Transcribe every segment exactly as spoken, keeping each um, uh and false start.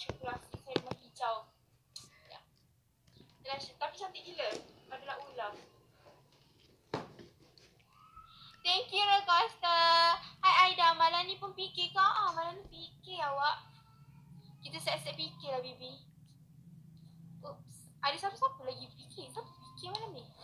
sirkulasi saya memang hijau. Ya. Dan, tapi cantik gila. Adalah ular. Thank you Rokosta. Hai Aida, malam ni pun fikir kau. Ah, malam ni fikir awak. Kita set-set fikir lah Bibi. Oops. Ada siapa-siapa lagi fikir? Siapa fikir malam ni?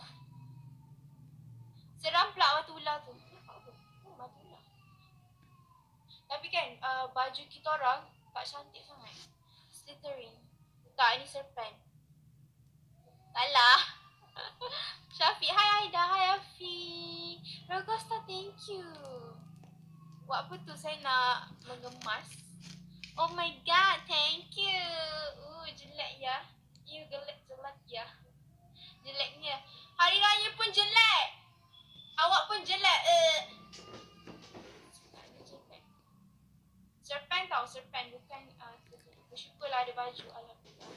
Seram pula mata ular tu. Oh, mata ular. Tapi kan uh, baju kita orang tak cantik sangat. Slithering. Tak, ni serpent. Salah. Syafiq, hai Aida, hai Afi. Rogosta, thank you. Buat apa tu saya nak mengemas. Oh my god, thank you. Uh, jelek ya. You jelek-jelek ya. Jeleknya. Hari raya pun jelek. Awak pun jelek. Uh. Serpent tau, serpent. Bukan, uh, bersyukurlah ada baju. Alhamdulillah.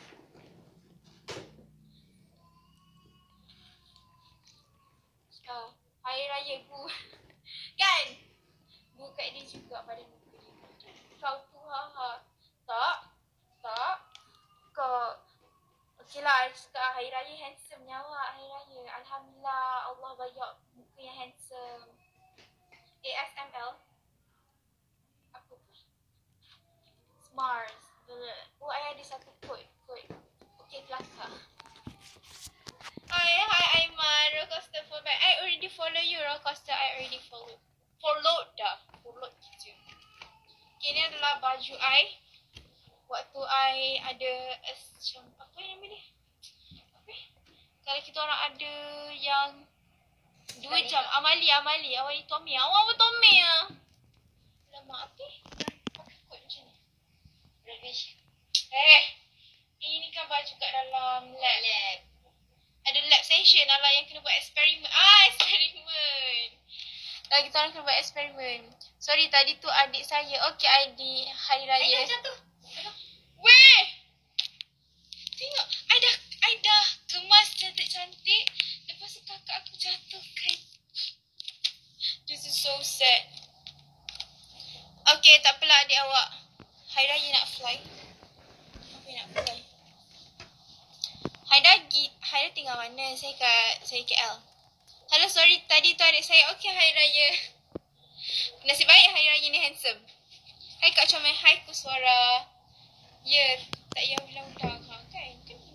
Uh, hari raya Bu. Kan? Bu kat dia juga pada muka dia. Kau tu ha ha. Tak. Tak. Kau. Okey lah, cakap hari raya handsome nyawa hari raya. Alhamdulillah Allah banyak muka yang handsome. A S M L. Apa tu? Smart. Oh, I ada satu quote. Quote. Okey, kelakar. Hi, hi Aiman. Rokosta follow back. I already follow you, Rokosta. I already follow. Followed dah. Followed je. Okay, ni adalah baju I. Waktu I ada macam apa yang nama dia? Apa? Kalau kita orang ada yang dua jam. Amali, Amali. Awak ni Tommy. Awak apa Tommy ah? Lama apa? Apa kot macam ni? Revision. Eh, ini kan baju kat dalam lab. lab. Ada lab session lah yang kena buat eksperimen. Ah, eksperimen. Dah kita orang kena buat eksperimen. Sorry, tadi tu adik saya. Okay, I di hari raya. I dah jatuh. Weh! Tengok, I dah, I dah kemas cantik-cantik. Lepas tu kakak aku jatuhkan. This is so sad. Okay, tak apalah adik awak. Hari raya nak fly. Apa nak fly? Haida, Haida tinggal mana? Saya kat, saya K L. Hello, sorry tadi tu adik saya. Okay, hari raya. Nasib baik hari raya ni handsome. Hai Kak Comel, hai Kuswara. Ya, yeah, tak payah ulang-ulang. Ha, kan? Kena.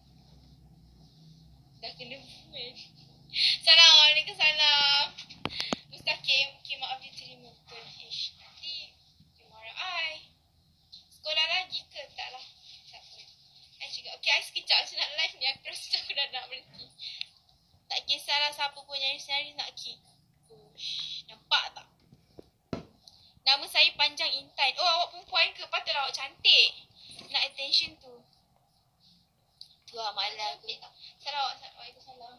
Dah kena buat. Assalamualaikum, salam. Mustaqim, okay, maaf diterima betul. Ish, nanti dia marah I. Sekolah lagi ke? Tak lah. Tak apa. I cakap, okay, I sekejap macam nak live ni. Aku rasa aku dah nak berhenti. Tak kisahlah siapa pun yang nyaris nak kick. Ush, nampak tak? Nama saya panjang Intan. Oh, awak perempuan ke? Patutlah awak cantik. Nak attention tu. Tu lah malah aku. Salah awak. Waalaikumsalam.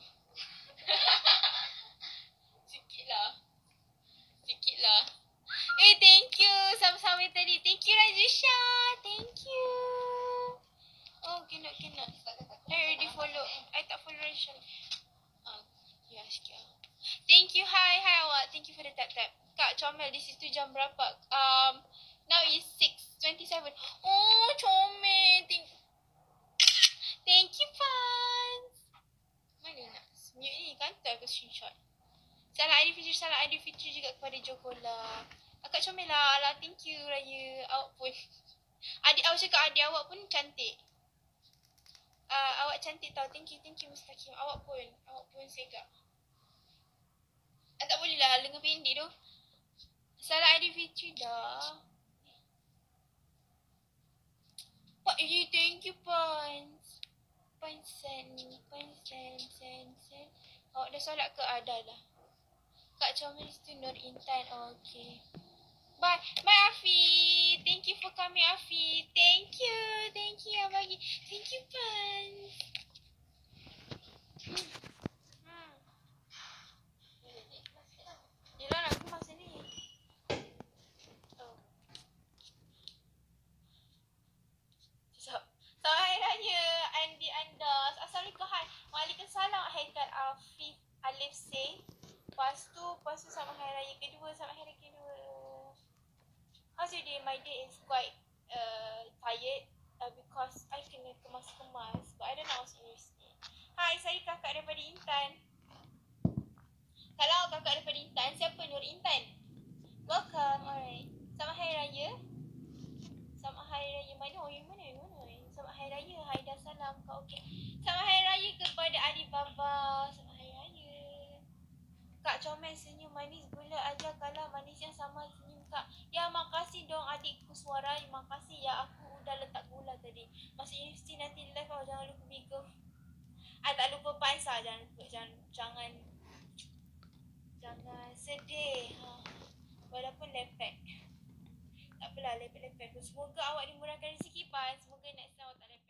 Sikit lah. Sikit lah. Eh, thank you. Sama-sama tadi. Thank you Rajisha. Thank you. Oh, cannot, cannot. I already follow. I tak follow Rajisha. Ah, ya, sikit lah. Thank you. Hi, hi awak. Thank you for the tap-tap. Kak Comel, di situ jam berapa? Um, now is six twenty-seven. Oh, Comel. Thank, thank you, fans. Mana nak mute ni? Kantor ke screenshot? Salam Aidilfitri, salam Aidilfitri juga kepada Jokola. Kak Comel lah. Alah, thank you Raya. Awak pun. Adik awak cakap adik awak pun cantik. Uh, awak cantik tau. Thank you, thank you Mustaqim. Awak pun. Awak pun segak. Ah, tak boleh lah. Lengan pendek tu. Salam Aidilfitri dah. Pak, eh, thank you, Pans. Pans, sen, Pans, sen, sen, sen. Awak dah solat ke? Ada lah. Kak Comel itu Nur Intan. Oh, okay. Bye. Bye, Afi. Thank you for coming, Afi. Thank you. Thank you, Abagi. Thank you, Pans. Hmm. Hmm. Yelah, nak kemas ni. Oh. Sekejap. Selamat Hari Raya, Andi Andas. Assalamualaikum, hai. Waalaikumsalam, Haikal Afif Alif Say. Lepas tu, lepas tu sama Hari Raya kedua, sama Hari Raya kedua. How's your day? My day is quite uh, tired. uh, because I kena kemas-kemas. But I don't know what's university. Hai, saya kakak daripada Intan. Kalau kakak daripada Intan, siapa Nur Intan? Welcome, alright. Selamat Hari Raya. Selamat Hari Raya. Mana? Oh, yang mana? Yang mana? Selamat Hari Raya. Hai dah salam kau. Okey. Selamat Hari Raya kepada adik baba. Selamat Hari Raya. Kak comel senyum manis gula aja kalah manis yang sama senyum kak. Ya makasih dong adikku suara. Makasih ya aku udah letak gula tadi. Masuk universiti nanti live oh jangan lupa bigger. Ah tak lupa pansa jangan lupa jangan jangan jangan sedih. Ha. Walaupun lepek. Tak apalah lepek-lepek. Semoga awak dimurahkan rezeki pan. Semoga next time awak tak lepek.